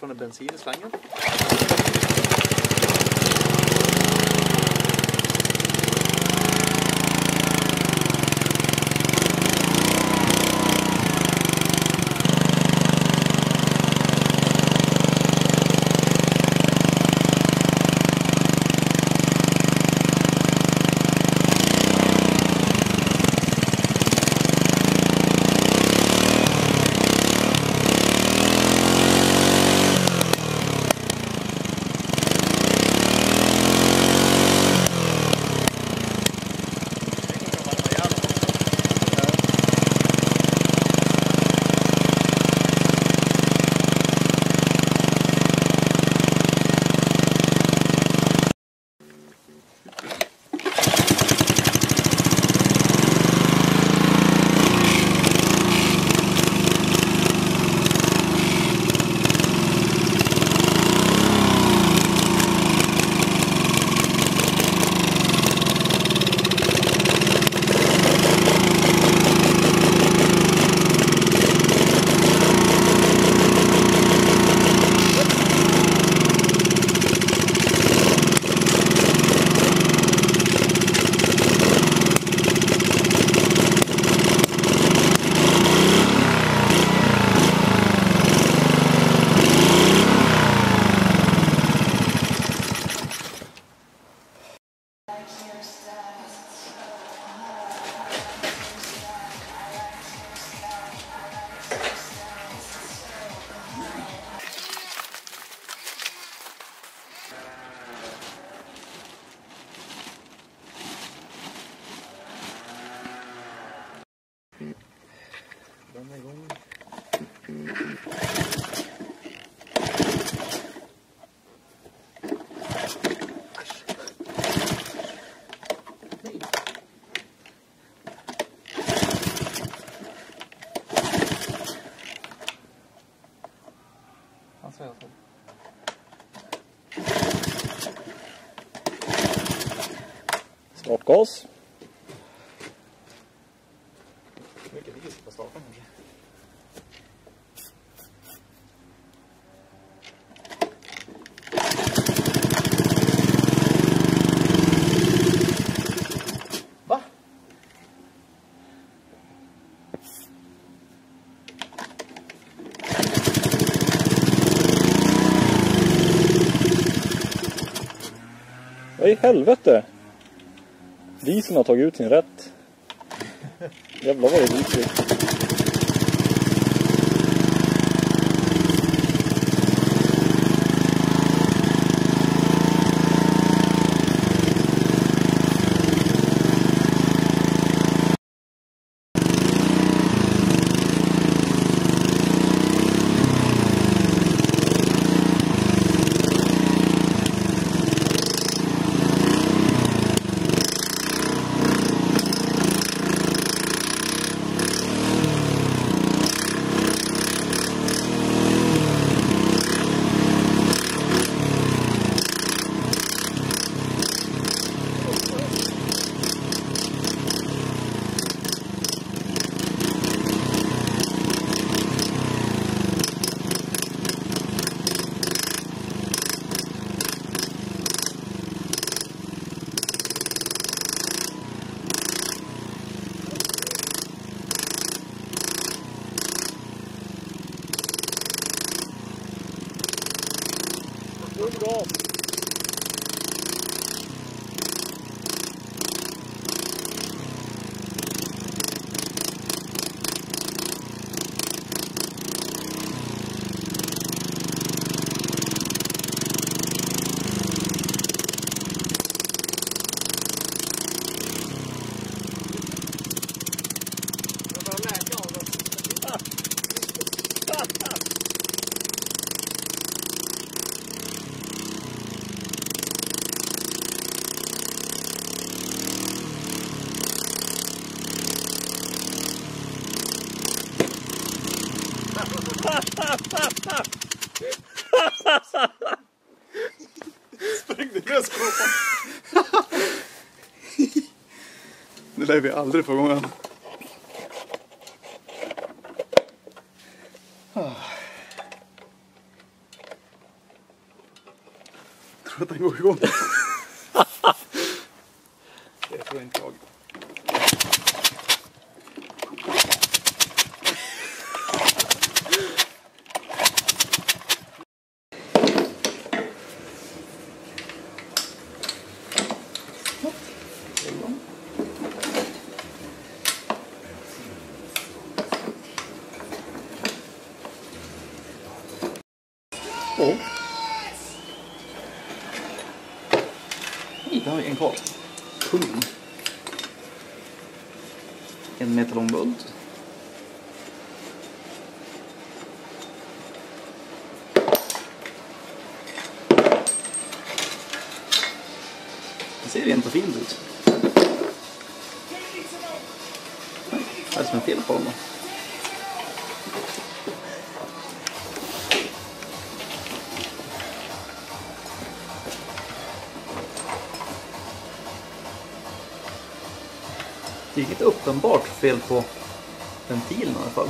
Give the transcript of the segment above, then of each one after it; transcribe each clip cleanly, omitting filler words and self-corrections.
fortfarande bensin i slangen. Den är igång. Han säger så. Startgas. Mycket diesel på starten kanske. Va? Vad i helvete? Dieseln har tagit ut sin rätt. Jävlar vad det är diesel. Bra. Sprängde löskåpan. Det lär vi aldrig få igång. tror att den går igång. Det tror inte jag. Oh. Där har vi en kvar. Kung. 1 meter lång bult. Det ser rent och fint ut. Vad är det som är fel på dem då? Det är inget uppenbart fel på ventilen i alla fall.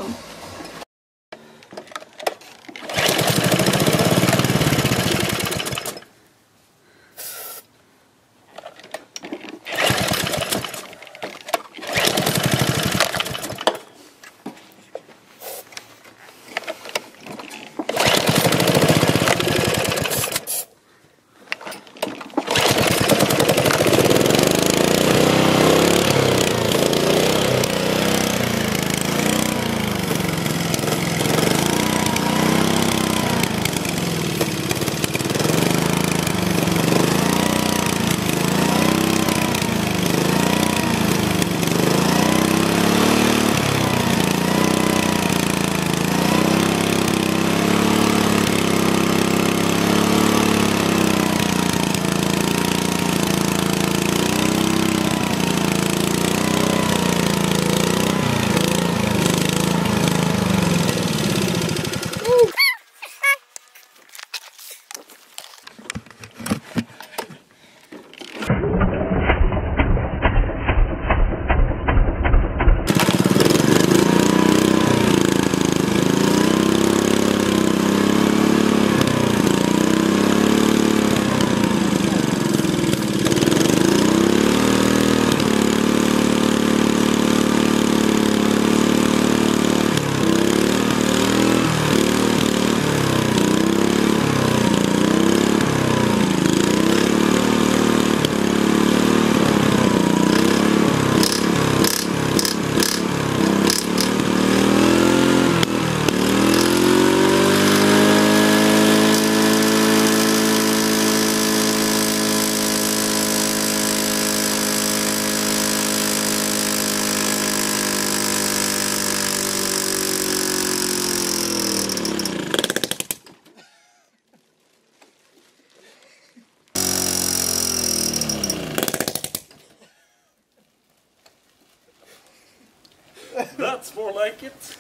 That's more like it.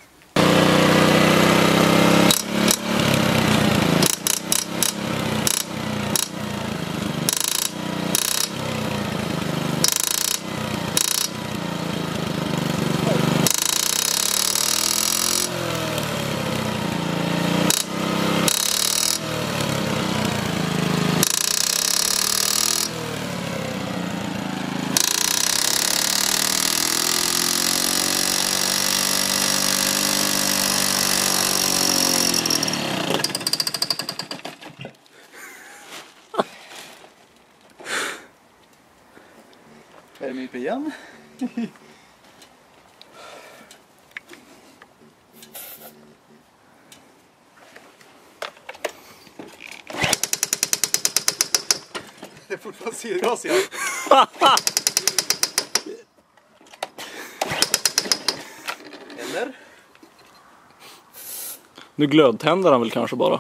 Värmer upp igen. Det är fortfarande syrgas igen. Eller? Nu glödtänder han väl kanske bara.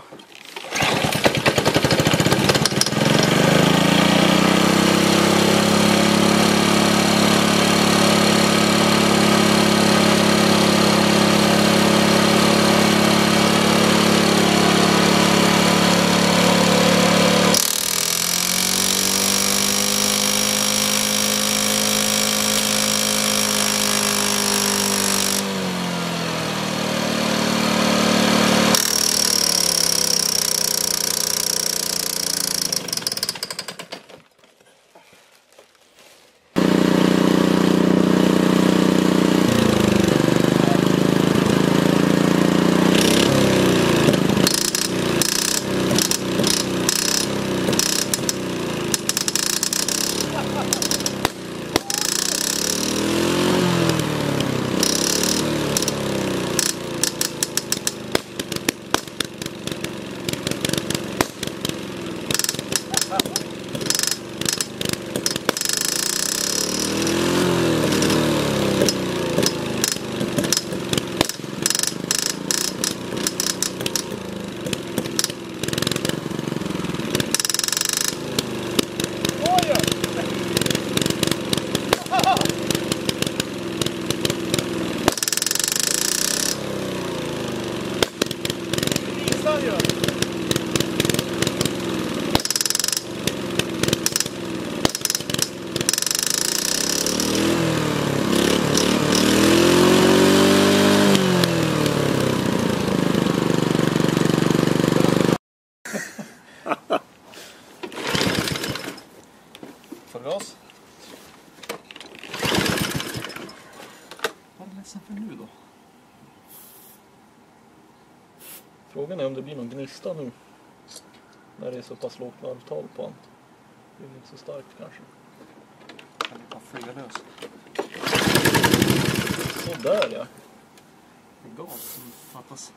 Frågan är om det blir någon gnista nu. När det är så pass lågt varvtal på den. Det är inte så starkt kanske. Kan det bara flyga lös? Sådär ja. Det är gas som fattas.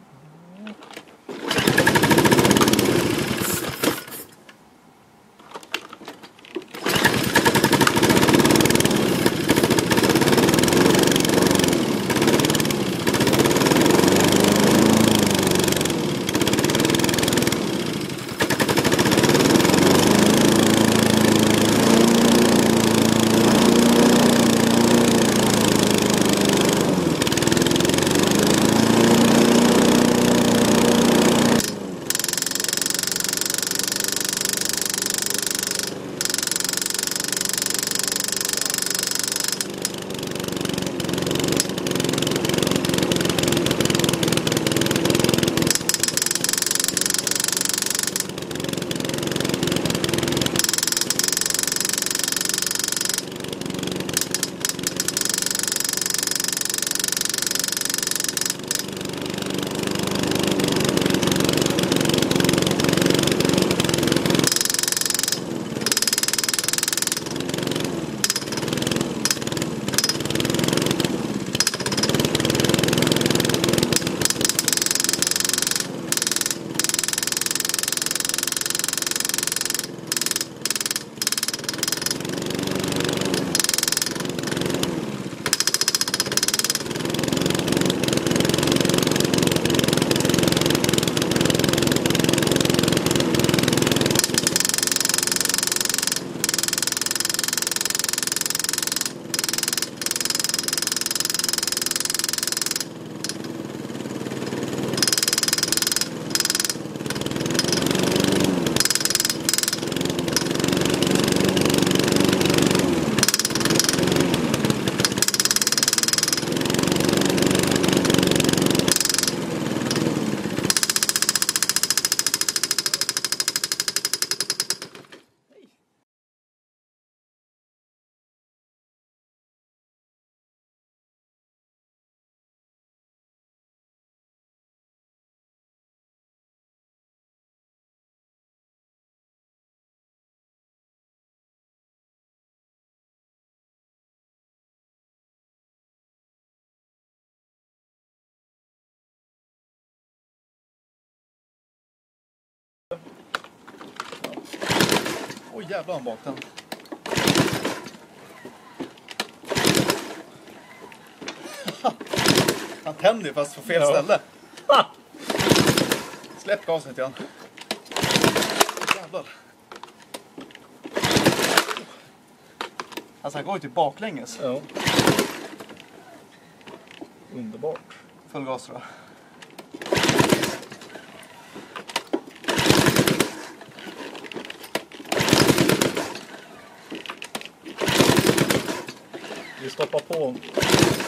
Oj jävlar bak den. Han tänder ju fast på fel ställe. Släpp gasen lite grann. Jävlar. Alltså han går ju typ baklänges. Ja. Underbart. Full gas tror jag. Vi stoppar på